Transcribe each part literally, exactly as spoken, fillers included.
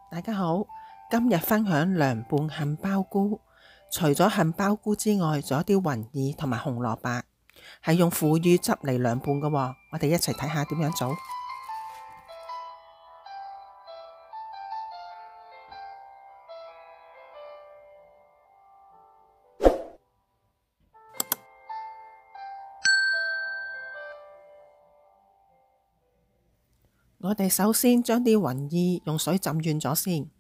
大家好，今日分享涼拌杏鮑菇。除咗杏鮑菇之外，仲有啲雲耳同埋紅蘿蔔，係用腐乳汁嚟涼拌嘅喎。我哋一齊睇下點樣做。我哋首先將啲雲耳用水浸軟咗先。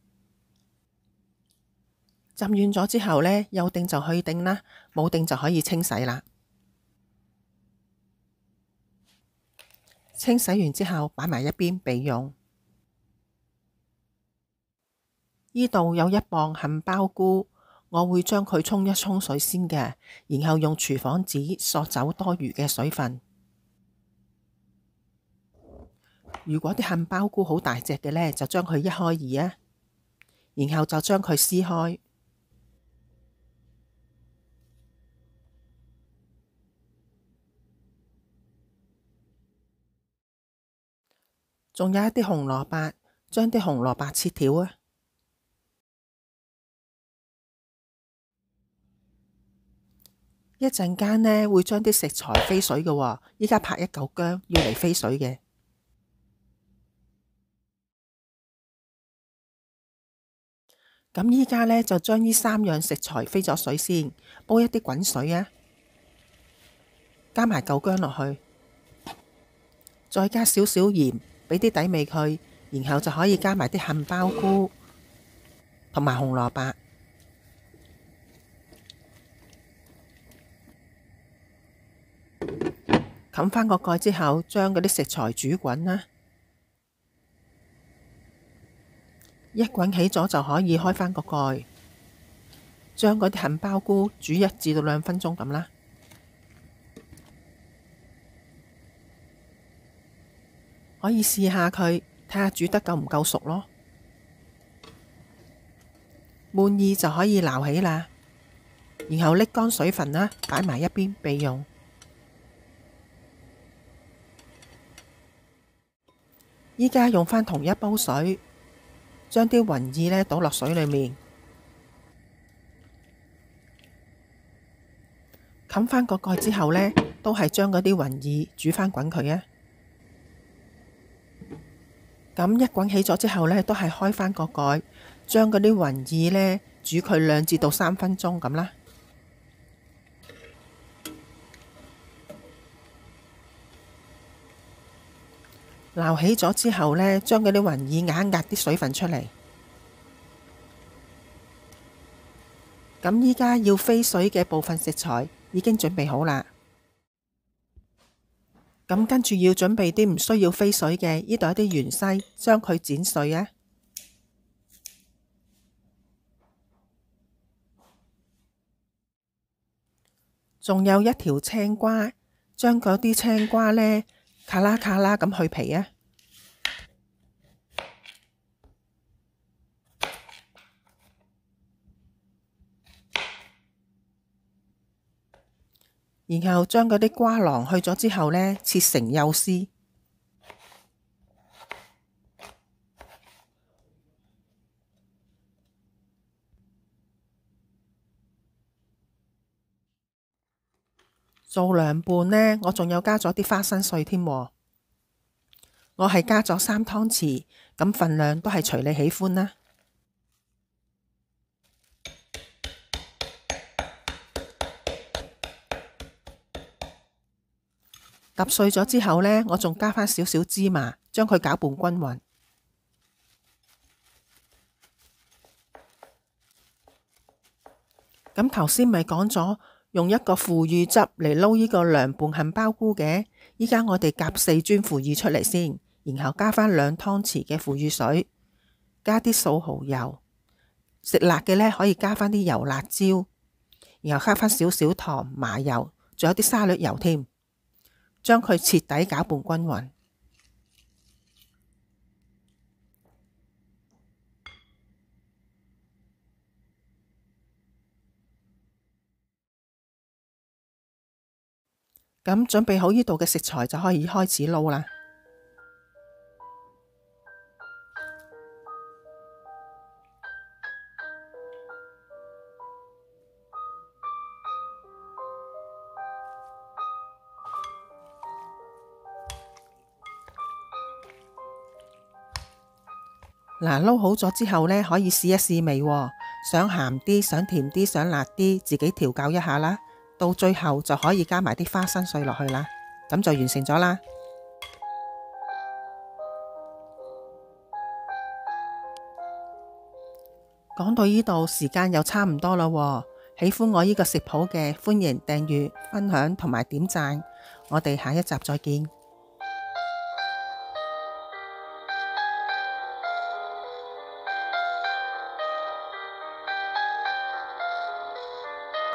浸軟咗之後呢，有定就去定啦，冇定就可以清洗啦。清洗完之後擺埋一邊備用。呢度有一磅杏鮑菇，我會將佢沖一沖水先嘅，然後用廚房紙索走多餘嘅水分。如果啲杏鮑菇好大隻嘅呢，就將佢一開二啊，然後就將佢撕開。仲有一啲紅蘿蔔，將啲紅蘿蔔切條啊。一陣間呢會將啲食材飛水嘅喎，依家拍一嚿薑要嚟飛水嘅。咁依家呢，就將呢三樣食材飛咗水先，煲一啲滾水啊，加埋嚿薑落去，再加少少鹽，俾啲底味佢，然後就可以加埋啲杏鮑菇同埋紅蘿蔔，冚返個蓋之後，將嗰啲食材煮滾啦。一滾起咗就可以開返個蓋，將嗰啲杏鮑菇煮一至到兩分鐘咁啦。可以試下佢，睇下煮得夠唔夠熟咯。滿意就可以撈起啦，然後瀝乾水分啦，擺埋一邊備用。依家用返同一煲水，將啲雲耳呢倒落水裏面，冚返個蓋之後呢，都係將嗰啲雲耳煮返滾佢啊。咁一滾起咗之後呢，都係開返個蓋，將嗰啲雲耳呢煮佢兩至到三分鐘咁啦。撈起咗之後呢，將嗰啲雲耳壓一壓啲水分出嚟。咁依家要飛水嘅部分食材已經準備好啦。咁跟住要準備啲唔需要飛水嘅，呢度有啲芫茜，將佢剪碎啊。仲有一條青瓜，將嗰啲青瓜呢卡啦卡啦咁去皮啊。然後將嗰啲瓜囊去咗之後呢，切成幼絲。做涼拌呢，我仲有加咗啲花生碎添。我係加咗三湯匙，咁份量都係隨你喜歡啦。揼碎咗之後呢，我仲加返少少芝麻，將佢攪拌均勻。咁頭先咪講咗用一個腐乳汁嚟撈呢個涼拌杏鮑菇嘅，依家我哋夾四磚腐乳出嚟先，然後加返兩湯匙嘅腐乳水，加啲素蠔油，食辣嘅呢可以加返啲油辣椒，然後加返少少糖、麻油，仲有啲沙律油添。將佢徹底攪拌均勻，咁準備好呢度嘅食材就可以開始撈啦。 嗱，撈好咗之後呢，可以試一試味喎，想鹹啲，想甜啲，想辣啲，自己調校一下啦。到最後就可以加埋啲花生碎落去啦，咁就完成咗啦。講到呢度，時間又差唔多啦喎。喜歡我呢個食譜嘅，歡迎訂閱、分享同埋點讚。我哋下一集再見。